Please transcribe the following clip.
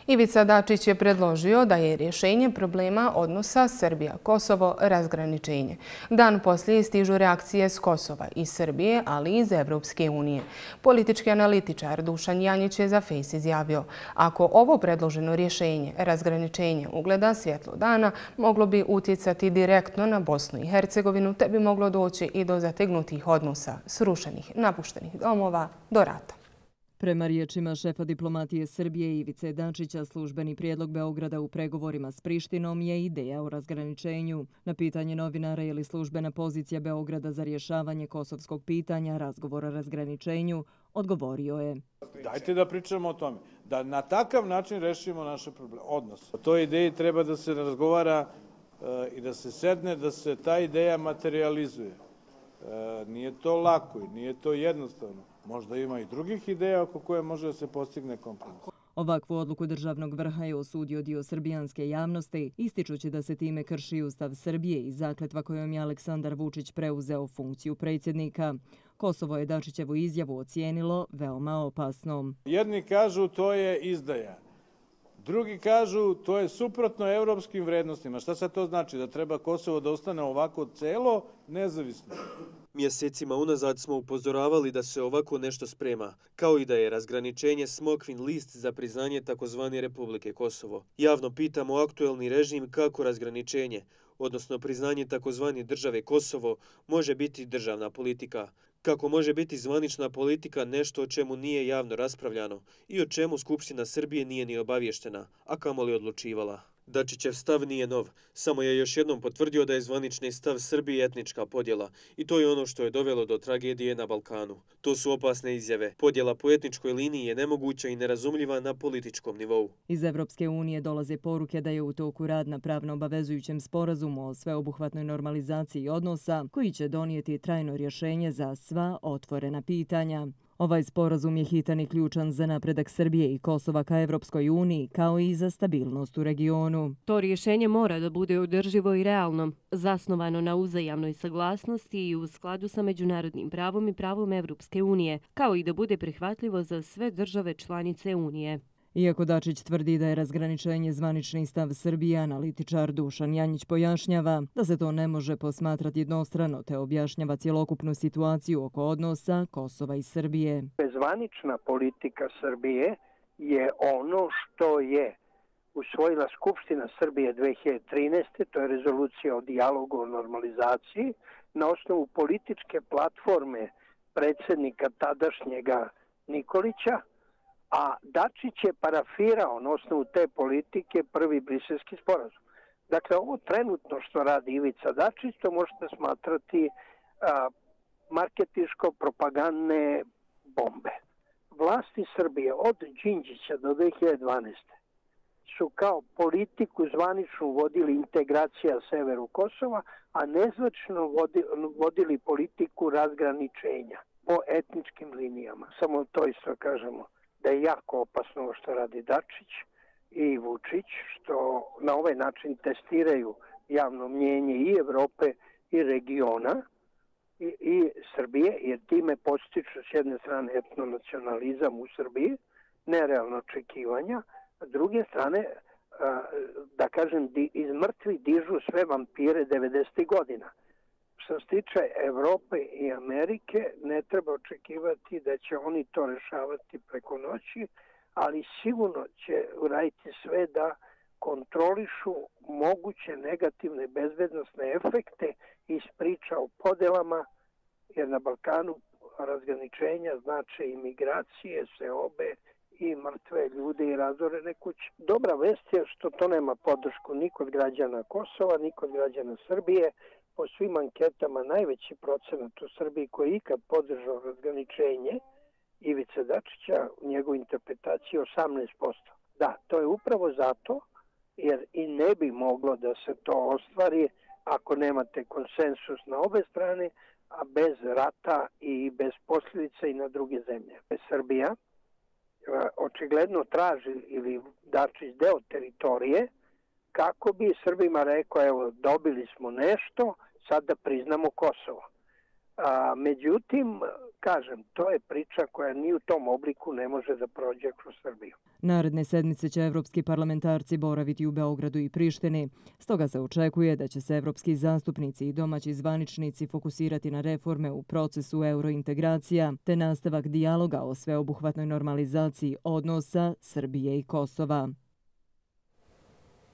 Ivica Dačić je predložio da je rješenje problema odnosa Srbija-Kosovo razgraničenje. Dan poslije stižu reakcije s Kosova i Srbije, ali i iz Evropske unije. Politički analitičar Dušan Janjić je za Face izjavio: ako ovo predloženo rješenje razgraničenje ugleda svjetlo dana, moglo bi utjecati direktno na Bosnu i Hercegovinu, te bi moglo doći i do zategnutih odnosa, srušenih, napuštenih domova, do rata. Prema riječima šefa diplomatije Srbije Ivice Dačića, službeni prijedlog Beograda u pregovorima s Prištinom je ideja o razgraničenju. Na pitanje novinara je li službena pozicija Beograda za rješavanje kosovskog pitanja razgovor o razgraničenju, odgovorio je: dajte da pričamo o tome, da na takav način rešimo naše probleme. Odnos. O toj ideji treba da se razgovara i da se sedne, da se ta ideja materializuje. Nije to lako i nije to jednostavno. Možda ima i drugih ideja oko koje može da se postigne kompromis. Ovakvu odluku državnog vrha je osudio dio srbijanske javnosti, ističući da se time krši Ustav Srbije i zakletva kojom je Aleksandar Vučić preuzeo funkciju predsjednika. Kosovo je Dačićevu izjavu ocijenilo veoma opasnom. Jedni kažu to je izdaja, drugi kažu to je suprotno evropskim vrednostima. Šta sad to znači? Da treba Kosovo da ostane ovako celo, nezavisno? Mjesecima unazad smo upozoravali da se ovako nešto sprema, kao i da je razgraničenje smokvin list za priznanje takozvane Republike Kosovo. Javno pitamo aktuelni režim kako razgraničenje, odnosno priznanje takozvane države Kosovo, može biti državna politika. Kako može biti zvanična politika nešto o čemu nije javno raspravljano i o čemu Skupština Srbije nije ni obavještena, a kamoli odlučivala. Dačićev stav nije nov, samo je još jednom potvrdio da je zvanični stav Srbije etnička podjela i to je ono što je dovelo do tragedije na Balkanu. To su opasne izjave. Podjela po etničkoj liniji je nemoguća i nerazumljiva na političkom nivou. Iz Evropske unije dolaze poruke da je u toku rad na pravno obavezujućem sporazumu o sveobuhvatnoj normalizaciji odnosa koji će donijeti trajno rješenje za sva otvorena pitanja. Ovaj sporazum je hitan i ključan za napredak Srbije i Kosova ka Evropskoj uniji, kao i za stabilnost u regionu. To rješenje mora da bude održivo i realno, zasnovano na uzajamnoj saglasnosti i u skladu sa međunarodnim pravom i pravom Evropske unije, kao i da bude prihvatljivo za sve države članice Unije. Iako Dačić tvrdi da je razgraničenje zvanični stav Srbije, analitičar Dušan Janjić pojašnjava da se to ne može posmatrati jednostrano, te objašnjava cjelokupnu situaciju oko odnosa Kosova i Srbije. Zvanična politika Srbije je ono što je usvojila Skupština Srbije 2013. To je rezolucija o dijalogu o normalizaciji na osnovu političke platforme predsjednika tadašnjega Nikolića, a Dačić je parafirao na osnovu te politike prvi briselski sporazum. Dakle, ovo trenutno što radi Ivica Dačić, to možete smatrati marketinško-propagandne bombe. Vlasti Srbije od Đinđića do 2012. su kao politiku zvaničnu vodili integracija severu Kosova, a nezvačno vodili politiku razgraničenja po etničkim linijama. Samo to isto kažemo da je jako opasno ovo što radi Dačić i Vučić, što na ovaj način testiraju javno mnjenje i Evrope i regiona i Srbije, jer time postiču s jedne strane etnonacionalizam u Srbiji, nerealno očekivanja, a s druge strane, da kažem, iz mrtvi dižu sve vampire 90. godina. Što se tiče Evrope i Amerike, ne treba očekivati da će oni to rešavati preko noći, ali sigurno će uraditi sve da kontrolišu moguće negativne bezbednosne efekte iz priča o podelama, jer na Balkanu razgraničenja znače imigracije, seobe i mrtve ljude i razorene kuće. Dobra vest je što to nema podršku ni kod građana Kosova, ni kod građana Srbije. Po svim anketama najveći procenat u Srbiji koji je ikad podržao razgraničenje Ivice Dačića, u njegovoj interpretaciji 18%. Da, to je upravo zato, jer i ne bi moglo da se to ostvari ako nemate konsensus na obe strane, a bez rata i bez posljedica i na druge zemlje. Srbija očigledno traži ili Dačić deo teritorije kako bi Srbima rekao, evo, dobili smo nešto, sad da priznamo Kosovo. Međutim, kažem, to je priča koja ni u tom obliku ne može da prođe kroz Srbiju. Naredne sedmice će evropski parlamentarci boraviti u Beogradu i Prištini. Stoga se očekuje da će se evropski zastupnici i domaći zvaničnici fokusirati na reforme u procesu eurointegracija te nastavak dijaloga o sveobuhvatnoj normalizaciji odnosa Srbije i Kosova.